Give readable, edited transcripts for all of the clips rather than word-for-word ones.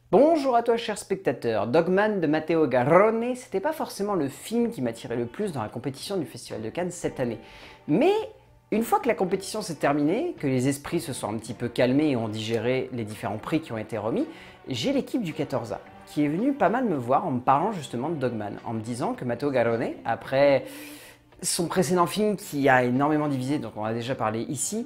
Bonjour à toi cher spectateur, Dogman de Matteo Garrone, c'était pas forcément le film qui m'attirait le plus dans la compétition du Festival de Cannes cette année. Mais une fois que la compétition s'est terminée, que les esprits se sont un petit peu calmés et ont digéré les différents prix qui ont été remis, j'ai l'équipe du 14A qui est venue pas mal me voir en me parlant justement de Dogman, en me disant que Matteo Garrone, après son précédent film qui a énormément divisé, dont on a déjà parlé ici,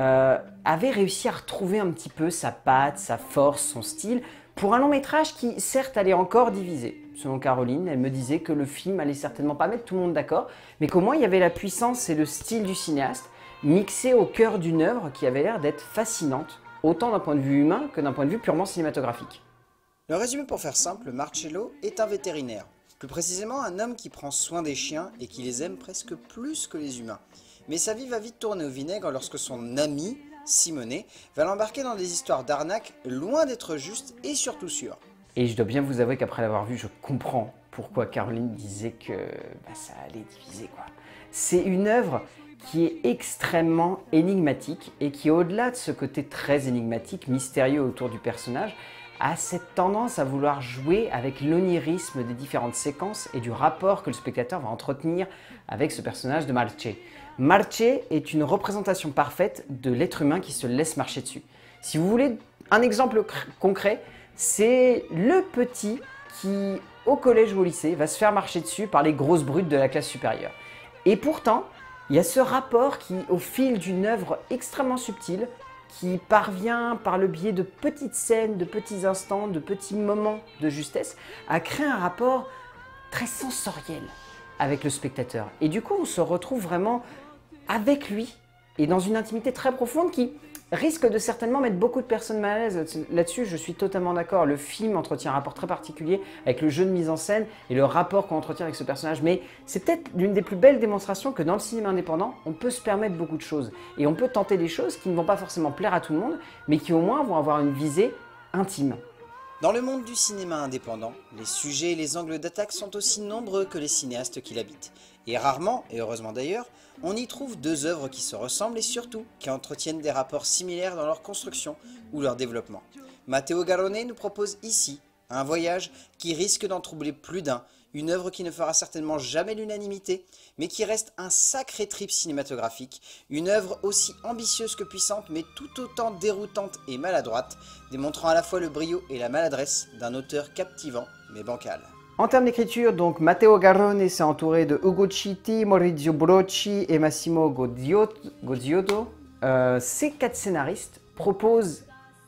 avait réussi à retrouver un petit peu sa patte, sa force, son style, pour un long métrage qui certes allait encore diviser. Selon Caroline, elle me disait que le film allait certainement pas mettre tout le monde d'accord, mais qu'au moins il y avait la puissance et le style du cinéaste, mixés au cœur d'une œuvre qui avait l'air d'être fascinante, autant d'un point de vue humain que d'un point de vue purement cinématographique. Le résumé pour faire simple, Marcello est un vétérinaire. Plus précisément, un homme qui prend soin des chiens et qui les aime presque plus que les humains. Mais sa vie va vite tourner au vinaigre lorsque son ami, Simone, va l'embarquer dans des histoires d'arnaque loin d'être justes et surtout sûres. Et je dois bien vous avouer qu'après l'avoir vu, je comprends pourquoi Caroline disait que ça allait diviser, quoi. C'est une œuvre qui est extrêmement énigmatique et qui, au-delà de ce côté très énigmatique, mystérieux autour du personnage, a cette tendance à vouloir jouer avec l'onirisme des différentes séquences et du rapport que le spectateur va entretenir avec ce personnage de Marche. Marche est une représentation parfaite de l'être humain qui se laisse marcher dessus. Si vous voulez un exemple concret, c'est le petit qui, au collège ou au lycée, va se faire marcher dessus par les grosses brutes de la classe supérieure. Et pourtant, il y a ce rapport qui, au fil d'une œuvre extrêmement subtile, qui parvient par le biais de petites scènes, de petits instants, de petits moments de justesse, à créer un rapport très sensoriel avec le spectateur. Et du coup, on se retrouve vraiment avec lui et dans une intimité très profonde qui risque de certainement mettre beaucoup de personnes mal à l'aise. Là-dessus, je suis totalement d'accord. Le film entretient un rapport très particulier avec le jeu de mise en scène et le rapport qu'on entretient avec ce personnage. Mais c'est peut-être l'une des plus belles démonstrations que dans le cinéma indépendant, on peut se permettre beaucoup de choses. Et on peut tenter des choses qui ne vont pas forcément plaire à tout le monde, mais qui au moins vont avoir une visée intime. Dans le monde du cinéma indépendant, les sujets et les angles d'attaque sont aussi nombreux que les cinéastes qui l'habitent. Et rarement, et heureusement d'ailleurs, on y trouve deux œuvres qui se ressemblent et surtout qui entretiennent des rapports similaires dans leur construction ou leur développement. Matteo Garrone nous propose ici un voyage qui risque d'en troubler plus d'un, une œuvre qui ne fera certainement jamais l'unanimité, mais qui reste un sacré trip cinématographique, une œuvre aussi ambitieuse que puissante, mais tout autant déroutante et maladroite, démontrant à la fois le brio et la maladresse d'un auteur captivant, mais bancal. En termes d'écriture, donc Matteo Garrone s'est entouré de Ugo Citti, Maurizio Brocci et Massimo Gozziotto. Ces quatre scénaristes proposent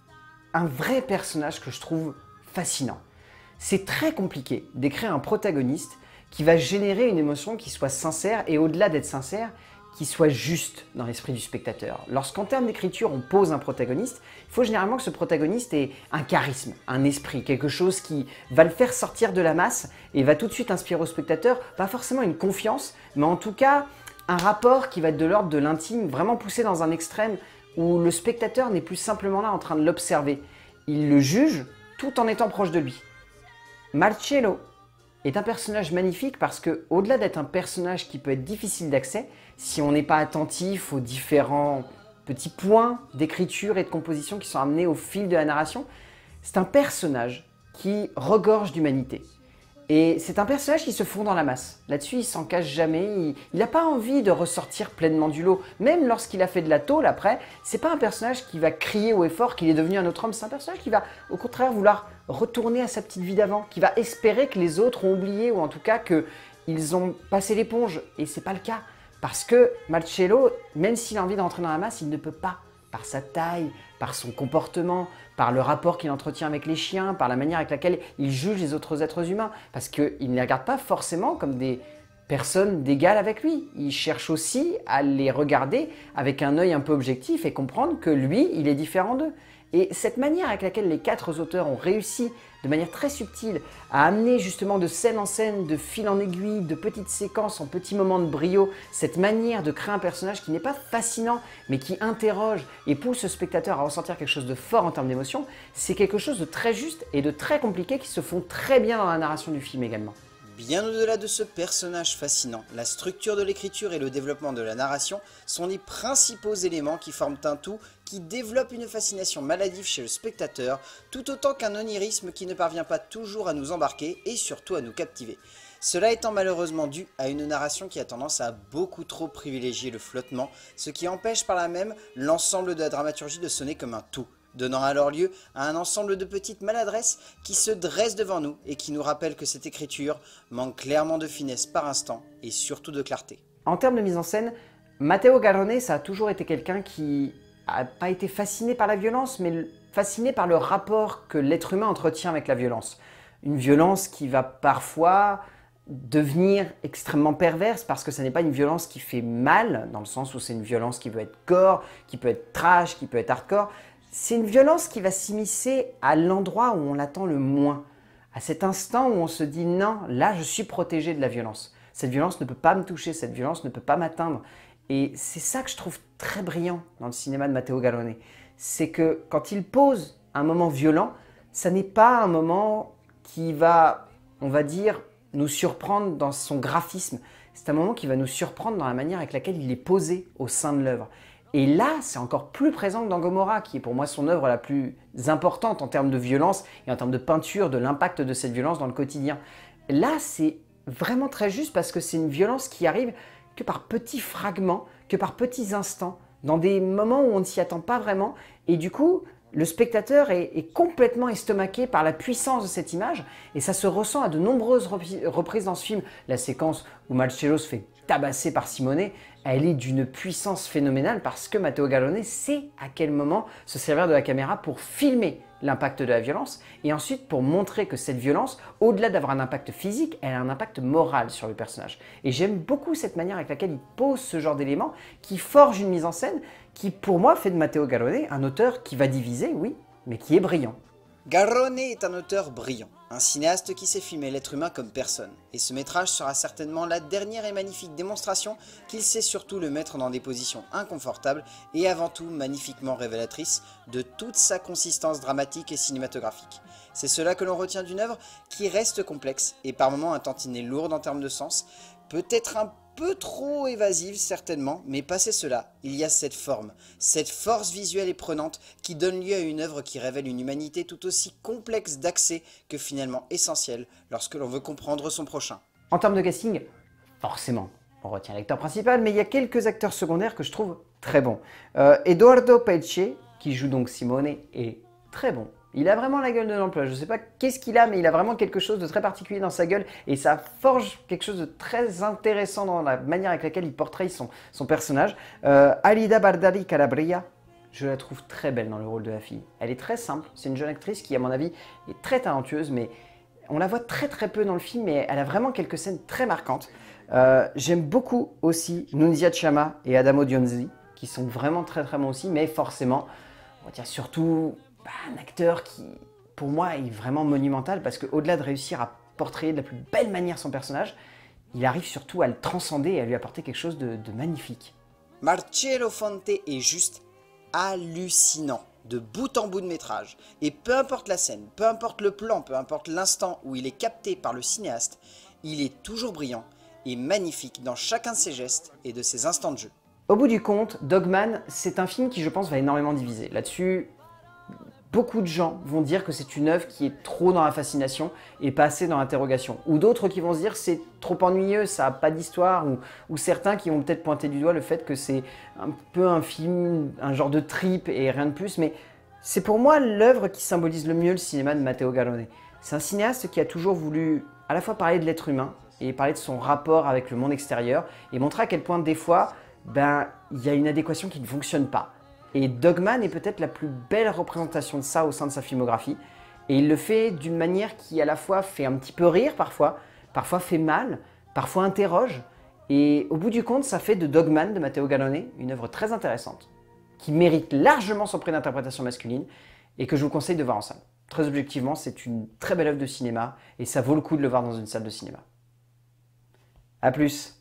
un vrai personnage que je trouve fascinant. C'est très compliqué d'écrire un protagoniste qui va générer une émotion qui soit sincère et au-delà d'être sincère, qui soit juste dans l'esprit du spectateur. Lorsqu'en termes d'écriture, on pose un protagoniste, il faut généralement que ce protagoniste ait un charisme, un esprit, quelque chose qui va le faire sortir de la masse et va tout de suite inspirer au spectateur, pas forcément une confiance, mais en tout cas un rapport qui va être de l'ordre de l'intime, vraiment poussé dans un extrême où le spectateur n'est plus simplement là en train de l'observer. Il le juge tout en étant proche de lui. Marcello est un personnage magnifique parce que, au-delà d'être un personnage qui peut être difficile d'accès, si on n'est pas attentif aux différents petits points d'écriture et de composition qui sont amenés au fil de la narration, c'est un personnage qui regorge d'humanité. Et c'est un personnage qui se fond dans la masse. Là-dessus, il s'en cache jamais, il n'a pas envie de ressortir pleinement du lot. Même lorsqu'il a fait de la tôle après, c'est pas un personnage qui va crier haut et fort qu'il est devenu un autre homme, c'est un personnage qui va au contraire vouloir retourner à sa petite vie d'avant, qui va espérer que les autres ont oublié ou en tout cas qu'ils ont passé l'éponge. Et c'est pas le cas. Parce que Marcello, même s'il a envie d'entrer dans la masse, il ne peut pas. Par sa taille, par son comportement, par le rapport qu'il entretient avec les chiens, par la manière avec laquelle il juge les autres êtres humains. Parce qu'il ne les regarde pas forcément comme des personnes d'égal avec lui. Il cherche aussi à les regarder avec un œil un peu objectif et comprendre que lui, il est différent d'eux. Et cette manière avec laquelle les quatre auteurs ont réussi de manière très subtile à amener justement de scène en scène, de fil en aiguille, de petites séquences en petits moments de brio, cette manière de créer un personnage qui n'est pas fascinant mais qui interroge et pousse le spectateur à ressentir quelque chose de fort en termes d'émotion, c'est quelque chose de très juste et de très compliqué qui se font très bien dans la narration du film également. Bien au-delà de ce personnage fascinant, la structure de l'écriture et le développement de la narration sont les principaux éléments qui forment un tout qui développe une fascination maladive chez le spectateur, tout autant qu'un onirisme qui ne parvient pas toujours à nous embarquer et surtout à nous captiver. Cela étant malheureusement dû à une narration qui a tendance à beaucoup trop privilégier le flottement, ce qui empêche par là même l'ensemble de la dramaturgie de sonner comme un tout, donnant alors lieu à un ensemble de petites maladresses qui se dressent devant nous et qui nous rappellent que cette écriture manque clairement de finesse par instant et surtout de clarté. En termes de mise en scène, Matteo Garrone, ça a toujours été quelqu'un qui n'a pas été fasciné par la violence, mais fasciné par le rapport que l'être humain entretient avec la violence. Une violence qui va parfois devenir extrêmement perverse parce que ce n'est pas une violence qui fait mal, dans le sens où c'est une violence qui peut être gore, qui peut être trash, qui peut être hardcore. C'est une violence qui va s'immiscer à l'endroit où on l'attend le moins, à cet instant où on se dit non, là je suis protégé de la violence. Cette violence ne peut pas me toucher, cette violence ne peut pas m'atteindre. Et c'est ça que je trouve très brillant dans le cinéma de Matteo Garrone. C'est que quand il pose un moment violent, ça n'est pas un moment qui va, on va dire, nous surprendre dans son graphisme. C'est un moment qui va nous surprendre dans la manière avec laquelle il est posé au sein de l'œuvre. Et là, c'est encore plus présent que dans Gomorrah, qui est pour moi son œuvre la plus importante en termes de violence et en termes de peinture, de l'impact de cette violence dans le quotidien. Là, c'est vraiment très juste parce que c'est une violence qui arrive que par petits fragments, que par petits instants, dans des moments où on ne s'y attend pas vraiment. Et du coup, le spectateur est complètement estomaqué par la puissance de cette image et ça se ressent à de nombreuses reprises dans ce film. La séquence où Marcello se fait tabasser par Simone, elle est d'une puissance phénoménale parce que Matteo Garrone sait à quel moment se servir de la caméra pour filmer l'impact de la violence et ensuite pour montrer que cette violence, au-delà d'avoir un impact physique, elle a un impact moral sur le personnage. Et j'aime beaucoup cette manière avec laquelle il pose ce genre d'éléments qui forge une mise en scène qui, pour moi, fait de Matteo Garrone un auteur qui va diviser, oui, mais qui est brillant. Garrone est un auteur brillant, un cinéaste qui sait filmer l'être humain comme personne, et ce métrage sera certainement la dernière et magnifique démonstration qu'il sait surtout le mettre dans des positions inconfortables et avant tout magnifiquement révélatrices de toute sa consistance dramatique et cinématographique. C'est cela que l'on retient d'une œuvre qui reste complexe et par moments un tantinet lourde en termes de sens, peut-être un peu trop évasive certainement, mais passé cela, il y a cette forme, cette force visuelle et prenante qui donne lieu à une œuvre qui révèle une humanité tout aussi complexe d'accès que finalement essentielle lorsque l'on veut comprendre son prochain. En termes de casting, forcément, on retient l'acteur principal, mais il y a quelques acteurs secondaires que je trouve très bons. Edoardo Pace, qui joue donc Simone, est très bon. Il a vraiment la gueule de l'emploi. Je ne sais pas qu'est-ce qu'il a, mais il a vraiment quelque chose de très particulier dans sa gueule et ça forge quelque chose de très intéressant dans la manière avec laquelle il portraye son personnage. Alida Bardari Calabria, je la trouve très belle dans le rôle de la fille. Elle est très simple, c'est une jeune actrice qui, à mon avis, est très talentueuse, mais on la voit très peu dans le film, mais elle a vraiment quelques scènes très marquantes. J'aime beaucoup aussi Nunzia Chama et Adamo Dionzi, qui sont vraiment très bons aussi, mais forcément, on retient surtout un acteur qui, pour moi, est vraiment monumental parce qu'au-delà de réussir à portrayer de la plus belle manière son personnage, il arrive surtout à le transcender et à lui apporter quelque chose de magnifique. Marcello Fonte est juste hallucinant, de bout en bout de métrage. Et peu importe la scène, peu importe le plan, peu importe l'instant où il est capté par le cinéaste, il est toujours brillant et magnifique dans chacun de ses gestes et de ses instants de jeu. Au bout du compte, Dogman, c'est un film qui, je pense, va énormément diviser. Là-dessus, beaucoup de gens vont dire que c'est une œuvre qui est trop dans la fascination et pas assez dans l'interrogation. Ou d'autres qui vont se dire que c'est trop ennuyeux, ça n'a pas d'histoire. Ou certains qui vont peut-être pointer du doigt le fait que c'est un peu un film, un genre de trip et rien de plus. Mais c'est pour moi l'œuvre qui symbolise le mieux le cinéma de Matteo Garrone. C'est un cinéaste qui a toujours voulu à la fois parler de l'être humain et parler de son rapport avec le monde extérieur et montrer à quel point des fois, il y a une adéquation qui ne fonctionne pas. Et Dogman est peut-être la plus belle représentation de ça au sein de sa filmographie. Et il le fait d'une manière qui à la fois fait un petit peu rire parfois fait mal, parfois interroge. Et au bout du compte, ça fait de Dogman de Matteo Garrone une œuvre très intéressante, qui mérite largement son prix d'interprétation masculine et que je vous conseille de voir en salle. Très objectivement, c'est une très belle œuvre de cinéma et ça vaut le coup de le voir dans une salle de cinéma. A plus!